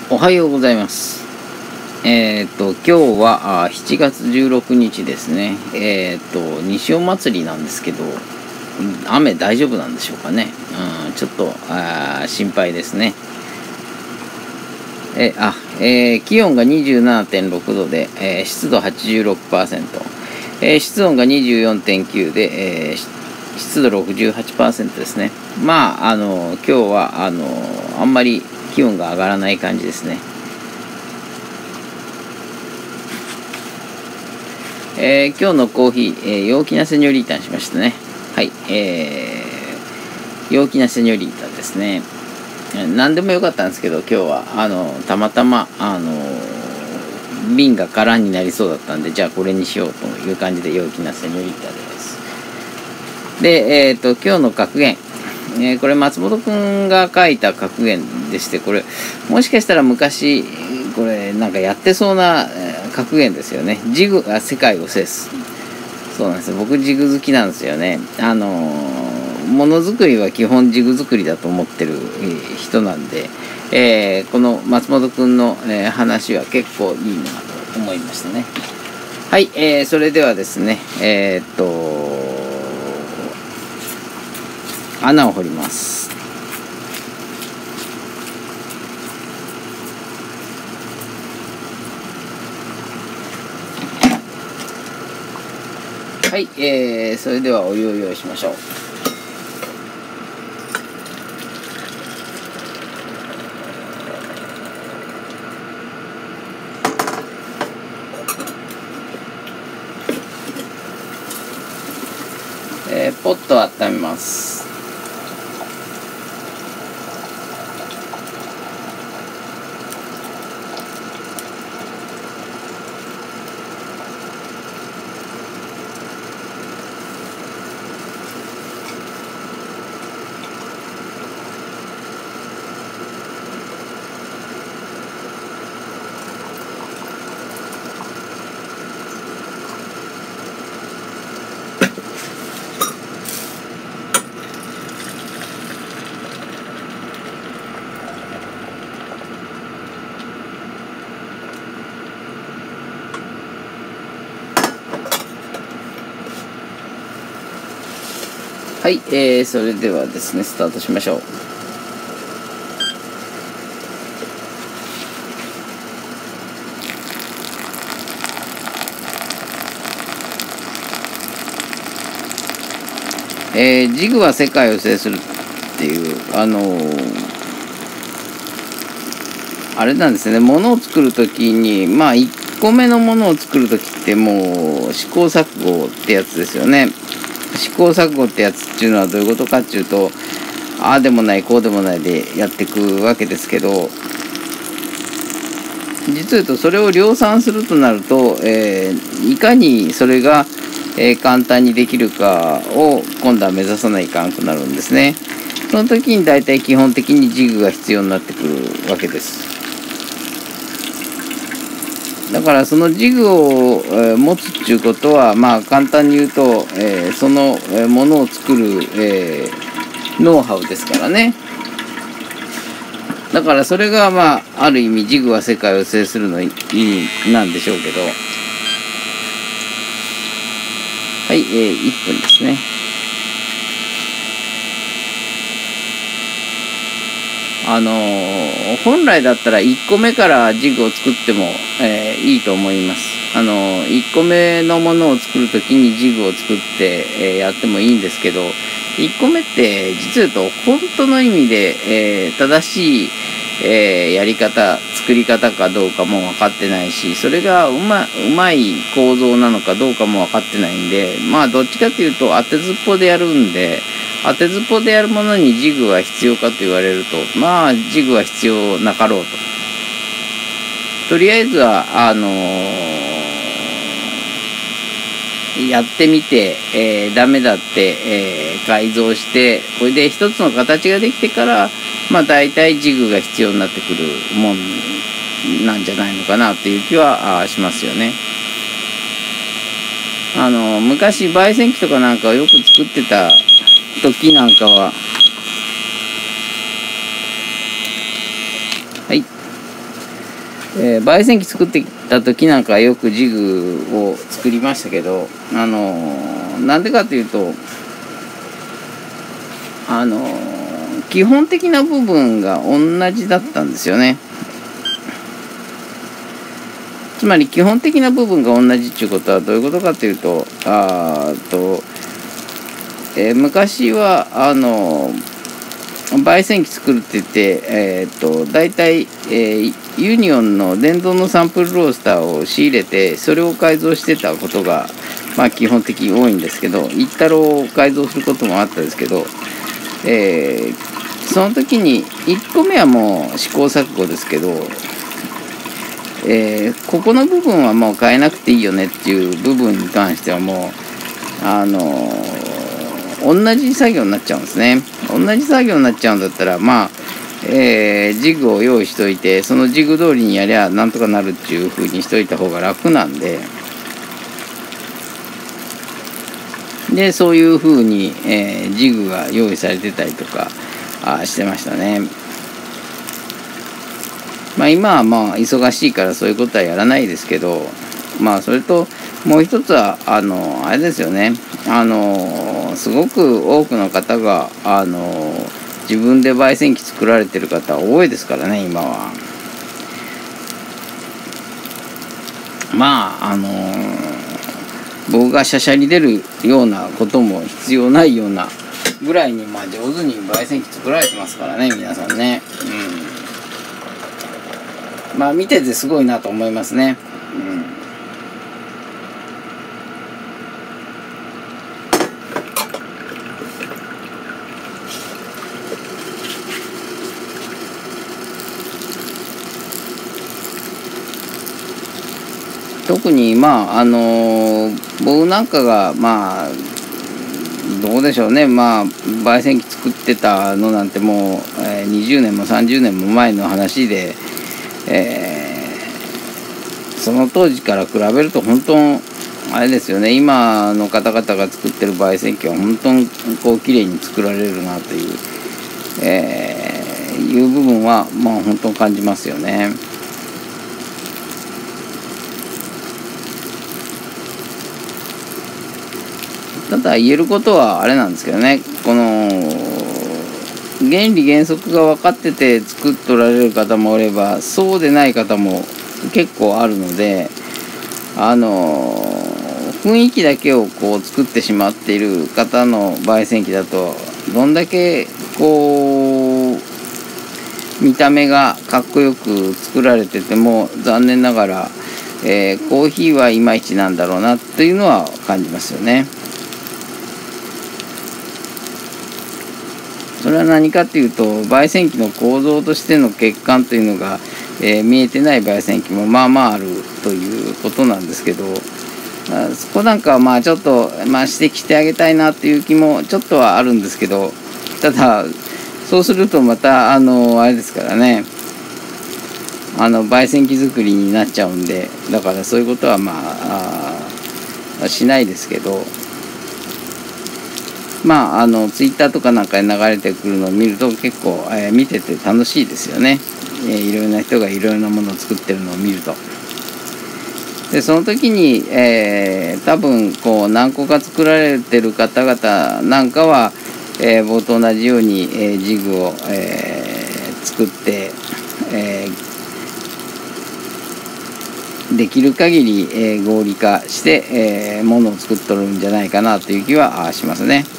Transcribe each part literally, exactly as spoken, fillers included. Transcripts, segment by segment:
おはようございます。えっと今日はあしちがつじゅうろくにちですね。えっと西尾祭りなんですけど、雨大丈夫なんでしょうかね。うん、ちょっとあ心配ですね。えあ、えー、気温が にじゅうななてんろくどで、えー、湿度 はちじゅうろくパーセント、えー、室温が にじゅうよんてんきゅう で、えー、湿度 ろくじゅうはちパーセント ですね。まああの今日はあのあんまり気温が上がらない感じですね。えー、今日のコーヒー、えー、陽気なセニョリータにしましたね。はい、えー、陽気なセニョリータですね。何でもよかったんですけど、今日はあのたまたまあの瓶が空になりそうだったんで、じゃあこれにしようという感じで陽気なセニョリータです。で、えっと今日の格言、えー、これ松本くんが書いた格言でして、これもしかしたら昔これなんかやってそうな格言ですよね。ジグが世界を制す。そうなんですよ。僕ジグ好きなんですよね。あのものづくりは基本ジグ作りだと思ってる人なんで、えー、この松本くんの、えー、話は結構いいなと思いましたね。はい、えー、それではですね、えー、っと穴を掘ります。はい、えー、それではお湯を用意しましょう。えー、ポットを温めます。はい、えー、それではですね、スタートしましょう。えー、ジグは世界を制するっていう、あのー、あれなんですね。ものを作るときに、まあいっこめのものを作るときってもう試行錯誤ってやつですよね。試行錯誤ってやつっていうのはどういうことかっていうと、ああでもないこうでもないでやっていくわけですけど、実を言うとそれを量産するとなると、えー、いかにそれが、えー、簡単にできるかを今度は目指さないかんくなるんですね。その時に大体基本的にジグが必要になってくるわけです。だからそのジグを、えー、持つっていうことは、まあ簡単に言うと、えー、その、えー、ものを作る、えー、ノウハウですからね。だからそれがまあある意味ジグは世界を制するの意味なんでしょうけど、はい、えー、いっぷんですね。あのー、本来だったらいっこめからジグを作っても、えー、いいと思います。あのー、いっこめのものを作るときにジグを作って、えー、やってもいいんですけど、いっこめって実は言うと本当の意味で、えー、正しい、えー、やり方作り方かどうかも分かってないし、それがうま、うまい構造なのかどうかも分かってないんで、まあどっちかというと当てずっぽでやるんで、当てずっぽでやるものにジグは必要かと言われると、まあジグは必要なかろうと。とりあえずはあのー、やってみて、えー、ダメだって、えー、改造して、これで一つの形ができてから、まあ大体ジグが必要になってくるもんなんじゃないのかなっていう気はしますよね。あの昔焙煎機とかなんかをよく作ってた時なんかは、はい、 えー、焙煎機作ってた時なんかよくジグを作りましたけど、あのー、なんでかというと、あのー、基本的な部分が同じだったんですよね。つまり基本的な部分が同じっていうことはどういうことかというと、あーと、えー、昔はあのー焙煎機作るって言って、えー、っと大体、えー、ユニオンの電動のサンプルロースターを仕入れてそれを改造してたことが、まあ、基本的に多いんですけど、一太郎を改造することもあったんですけど、えー、その時にいっこめはもう試行錯誤ですけど、えー、ここの部分はもう変えなくていいよねっていう部分に関してはもうあのー同じ作業になっちゃうんですね。同じ作業になっちゃうんだったら、まあ、えー、ジグを用意しといて、そのジグ通りにやりゃなんとかなるっていう風にしといた方が楽なんで、で、そういう風に、えー、ジグが用意されてたりとかあしてましたね。まあ今はまあ忙しいからそういうことはやらないですけど、まあそれともう一つはあのあれですよね。あのすごく多くの方があの自分で焙煎機作られてる方多いですからね、今は。まああの僕がしゃしゃり出るようなことも必要ないようなぐらいに、まあ、上手に焙煎機作られてますからね、皆さんね。うん、まあ見ててすごいなと思いますね。うん特にまああのー、僕なんかがまあどうでしょうね、まあ焙煎機作ってたのなんてもう、えー、にじゅうねんもさんじゅうねんも前の話で、えー、その当時から比べると本当あれですよね、今の方々が作ってる焙煎機は本当にこう綺麗に作られるなという、えー、いう部分はまあ本当に感じますよね。ただ言えることはあれなんですけどね、この原理原則が分かってて作っとられる方もおればそうでない方も結構あるので、あの雰囲気だけをこう作ってしまっている方の焙煎機だとどんだけこう見た目がかっこよく作られてても残念ながら、えー、コーヒーはいまいちなんだろうなというのは感じますよね。それは何かっていうと、焙煎機の構造としての欠陥というのが、えー、見えてない焙煎機もまあまああるということなんですけど、あそこなんかはまあちょっと、まあ、指摘してあげたいなっていう気もちょっとはあるんですけど、ただそうするとまたあのあれですからね、あの焙煎機作りになっちゃうんで、だからそういうことはまあ、あしないですけど。まあ、あのツイッターとかなんかに流れてくるのを見ると結構、えー、見てて楽しいですよね、えー、いろいろな人がいろいろなものを作ってるのを見ると。でその時に、えー、多分こう何個か作られてる方々なんかは、えー、僕と同じように、えー、ジグを、えー、作って、えー、できる限り、えー、合理化して、えー、ものを作っとるんじゃないかなという気はしますね。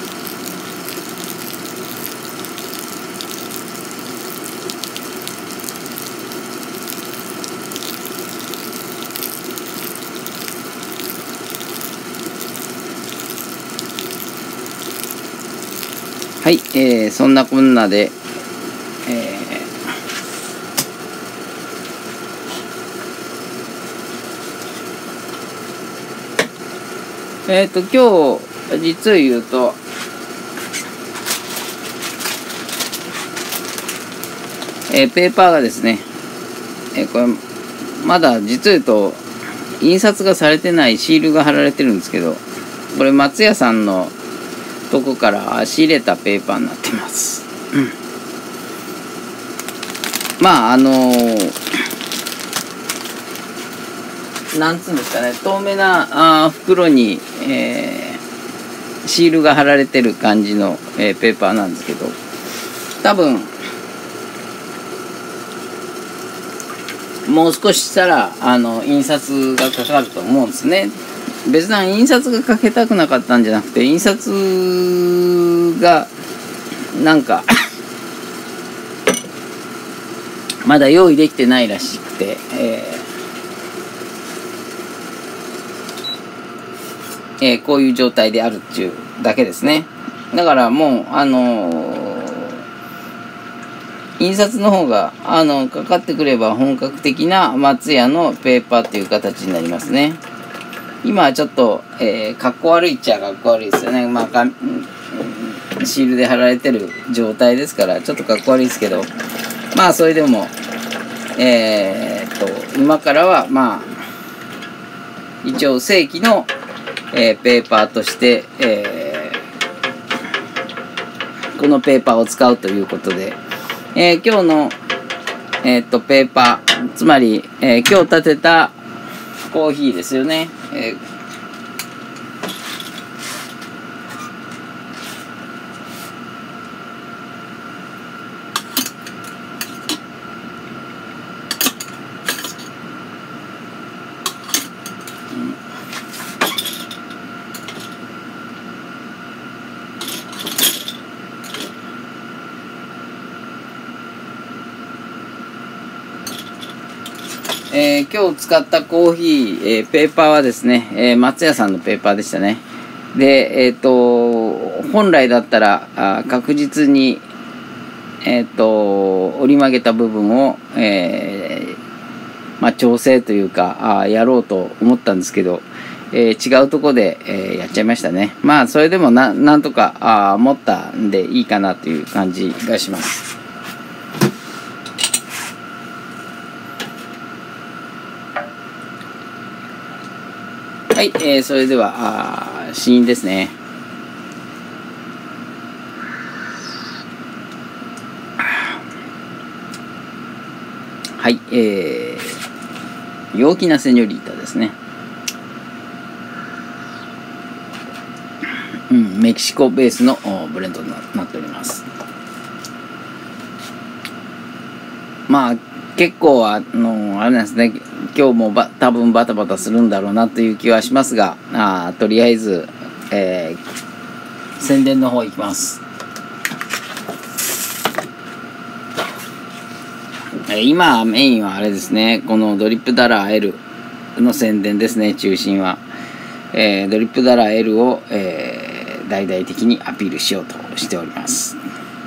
はい、えー、そんなこんなで、えー、えーと今日実を言うと、えー、ペーパーがですね、えー、これまだ実を言うと印刷がされてないシールが貼られてるんですけど、これ松屋さんのとこから仕入れたペーパーになってます、うん、まああのー、 なんつうんですかね、透明なあ袋に、えー、シールが貼られてる感じの、えー、ペーパーなんですけど、多分もう少ししたらあの印刷がかかると思うんですね。別段印刷がかけたくなかったんじゃなくて、印刷がなんかまだ用意できてないらしくて、えーえー、こういう状態であるっていうだけですね。だからもうあのー、印刷の方があのかかってくれば本格的な松屋のペーパーっていう形になりますね。今はちょっと、えー、かっこ悪いっちゃかっこ悪いですよね。まあか、シールで貼られてる状態ですからちょっとかっこ悪いですけど、まあそれでもえー、っと今からはまあ一応正規の、えー、ペーパーとして、えー、このペーパーを使うということで、えー、今日の、えー、っとペーパー、つまり、えー、今日立てたコーヒーですよね。えーえー、今日使ったコーヒー、えー、ペーパーはですね、えー、松屋さんのペーパーでしたね。で、えっと、本来だったらあ確実に、えっと、折り曲げた部分を、えーまあ、調整というかあやろうと思ったんですけど、えー、違うとこで、えー、やっちゃいましたね。まあ、それでもな、なんとかあ持ったんでいいかなという感じがします。はい、えー、それではあ試飲ですね。はい、えー、陽気なセニョリータですね。うん、メキシコベースのブレンドになっております。まあ結構あのあれなんですね。今日もば多分バタバタするんだろうなという気はしますが、あとりあえず、えー、宣伝の方行きます。えー、今メインはあれですね、このドリップダラー L の宣伝ですね。中心は、えー、ドリップダラー L を、えー、大々的にアピールしようとしております。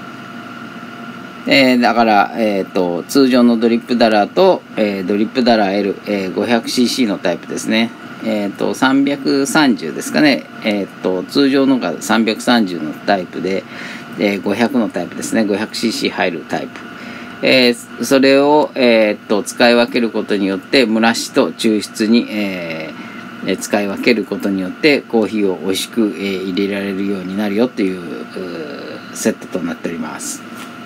えー、だから、えーと、通常のドリップダラーと、えー、ドリップダラー L、えー、ごひゃくシーシー のタイプですね。えーと、さんびゃくさんじゅうですかね。えーと、通常のがさんびゃくさんじゅうのタイプで、えー、ごひゃくのタイプですね。ごひゃくシーシー 入るタイプ。えー、それを、えーと、使い分けることによって、蒸らしと抽出に、えー、使い分けることによって、コーヒーを美味しく、えー、入れられるようになるよという、うセットとなっております。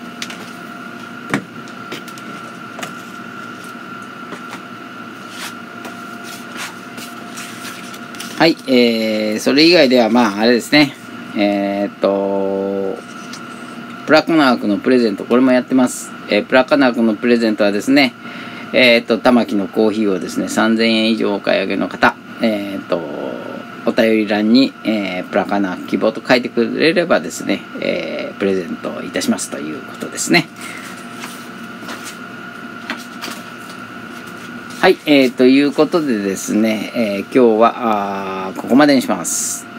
はい、えー、それ以外ではまああれですね、えー、っとプラカナークのプレゼント、これもやってます。えー、プラカナークのプレゼントはですね、えー、っと玉木のコーヒーをですねさんぜんえん以上お買い上げの方、えー、っとお便り欄に、えー、プラカナーク希望と書いてくれればですね、えー、プレゼントいたしますということですね。はい、えー、ということでですね、えー、今日はあここまでにします。